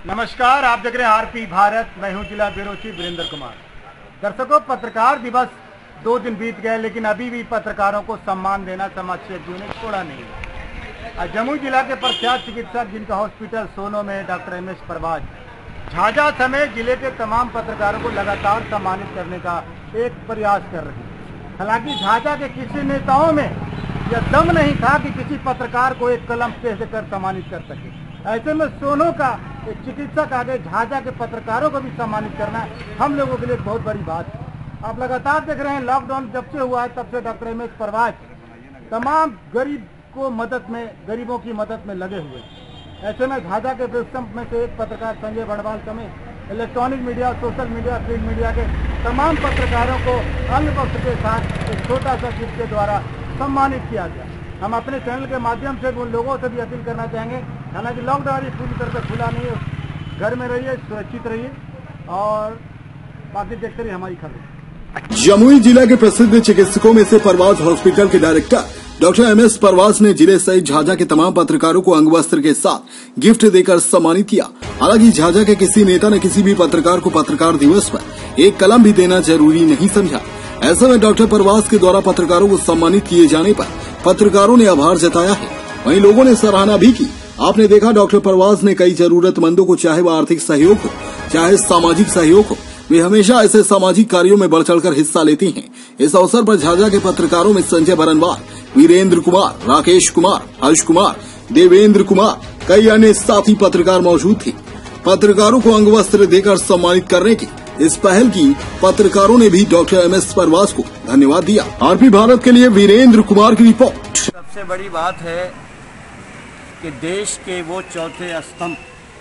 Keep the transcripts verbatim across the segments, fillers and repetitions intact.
नमस्कार, आप देख रहे हैं आरपी भारत। मैं हूं जिला ब्यूरो चीफ वीरेंद्र कुमार। दर्शकों, पत्रकार दिवस दो दिन बीत गए, लेकिन अभी भी पत्रकारों को सम्मान देना समाजसेवियों ने छोड़ा नहीं। जमुई जिला के प्रख्यात चिकित्सक जिनका हॉस्पिटल सोनो में doctor M S Parwaz Jhajha समेत जिले के तमाम पत्रकारों को लगातार सम्मानित करने का एक प्रयास कर रहे हैं। हालांकि झाझा के किसी नेताओं में यह दम नहीं था कि किसी पत्रकार को एक कलम पेश कर सम्मानित कर सके। ऐसे में सोनो का एक चिकित्सक आगे झाझा के पत्रकारों को भी सम्मानित करना हम लोगों के लिए बहुत बड़ी बात है। आप लगातार देख रहे हैं, लॉकडाउन जब से हुआ है तब से डॉक्टर एम एस परवाज तमाम गरीब को मदद में गरीबों की मदद में लगे हुए। ऐसे में झाझा के बेस्तम में से एक पत्रकार संजय बड़वाल समेत electronic media, social media, print media के तमाम पत्रकारों को अन्य पक्ष के साथ एक छोटा सा गिफ्ट के द्वारा सम्मानित किया गया। हम अपने चैनल के माध्यम से उन लोगों से भी अपील करना चाहेंगे, हालांकि लॉकडाउन पूरी तरह से खुला नहीं है, घर में रहिए, सुरक्षित रहिए और बाकी देखते रहिए हमारी खबर। जमुई जिला के प्रसिद्ध चिकित्सकों में से परवाज हॉस्पिटल के director doctor M S Parwaz ने जिले सहित झाझा के तमाम पत्रकारों को अंगवस्त्र के साथ गिफ्ट देकर सम्मानित किया। हालांकि झाझा के किसी नेता ने किसी भी पत्रकार को पत्रकार दिवस पर एक कलम भी देना जरूरी नहीं समझा। ऐसे में डॉक्टर परवाज के द्वारा पत्रकारों को सम्मानित किए जाने पर पत्रकारों ने आभार जताया है। वहीं लोगों ने सराहना भी की। आपने देखा, डॉक्टर परवाज ने कई जरूरतमंदों को, चाहे वह आर्थिक सहयोग हो चाहे सामाजिक सहयोग हो, वे हमेशा ऐसे सामाजिक कार्यों में बढ़ चढ़कर हिस्सा लेती हैं। इस अवसर पर झाझा के पत्रकारों में संजय बरनवाल, वीरेंद्र कुमार, राकेश कुमार, हर्ष कुमार, देवेंद्र कुमार, कई अन्य साथी पत्रकार मौजूद थे। पत्रकारों को अंगवस्त्र देकर सम्मानित करने की इस पहल की पत्रकारों ने भी डॉक्टर एम एस परवाज को धन्यवाद दिया। आरपी भारत के लिए वीरेंद्र कुमार की रिपोर्ट। सबसे बड़ी बात है कि देश के वो चौथे स्तंभ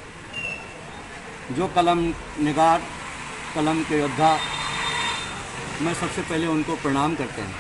जो कलम निगार, कलम के योद्धा, मैं सबसे पहले उनको प्रणाम करते हैं।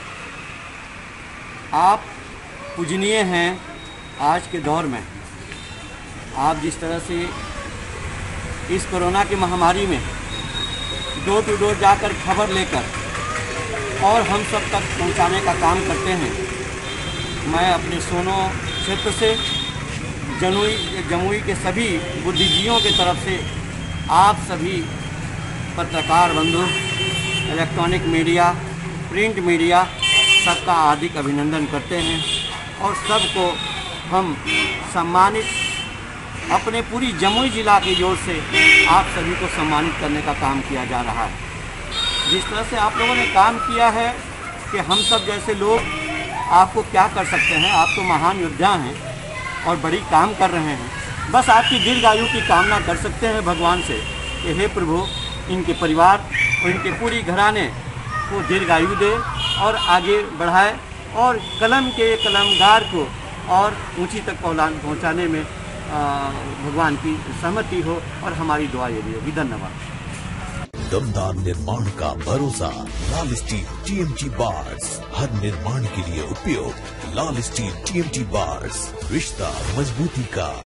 आप पूजनीय हैं आज के दौर में। आप जिस तरह से इस कोरोना की महामारी में डोर टू डोर जाकर खबर लेकर और हम सब तक पहुंचाने का काम करते हैं, मैं अपने सोनो क्षेत्र से जमुई जमुई के सभी बुद्धिजीवियों की तरफ से आप सभी पत्रकार बंधु, इलेक्ट्रॉनिक मीडिया, प्रिंट मीडिया, सबका हार्दिक अभिनंदन करते हैं और सबको हम सम्मानित अपने पूरी जमुई जिला की ओर से आप सभी को सम्मानित करने का काम किया जा रहा है। जिस तरह से आप लोगों ने काम किया है कि हम सब जैसे लोग आपको क्या कर सकते हैं, आप तो महान योद्धा हैं और बड़ी काम कर रहे हैं। बस आपकी दीर्घायु की कामना कर सकते हैं भगवान से कि हे प्रभु, इनके परिवार और इनके पूरी घराने को दीर्घायु दे और आगे बढ़ाए और कलम के कलमगार को और ऊंची तक पहुंचाने में भगवान की सहमति हो और हमारी दुआ ये भी होगी। धन्यवाद। दमदार निर्माण का भरोसा लाल स्टील टीएमटी बार्स, हर निर्माण के लिए उपयोग लाल स्टील टीएमटी बार्स, रिश्ता मजबूती का।